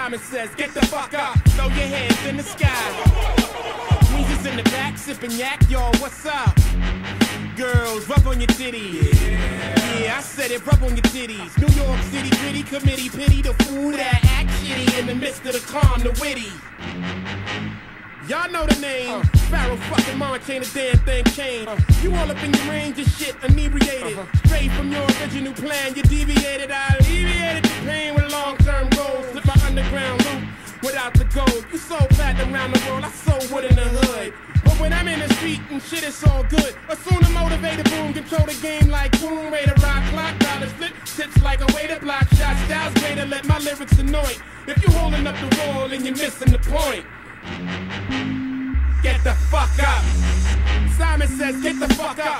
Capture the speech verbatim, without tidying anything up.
Simon says, get the fuck up, throw your hands in the sky. Weezer's in the back, sipping yak, yo, what's up? Girls, rub on your titties. Yeah. yeah, I said it, rub on your titties. New York City gritty committee, pity the fool that act shitty in the midst of the calm, the witty. Y'all know the name, uh, Pharaoh fucking Monch, ain't a damn thing changed. Uh, you all up in your range of shit, inebriated. Uh-huh. Straight from your original plan, you deviated. I alleviated the pain with long-term goals. Slip my underground loop without the gold. You sold platinum around the world, I sold wood in the hood. But when I'm in the street and shit, it's all good. Assume the motivated boom, control the game like boom. Way to rock, clock, dollars flip, tips like a way to block shots. Styles way to let my lyrics anoint. If you holding up the wall and you're missing the point, get the fuck up. Simon says, get the fuck up.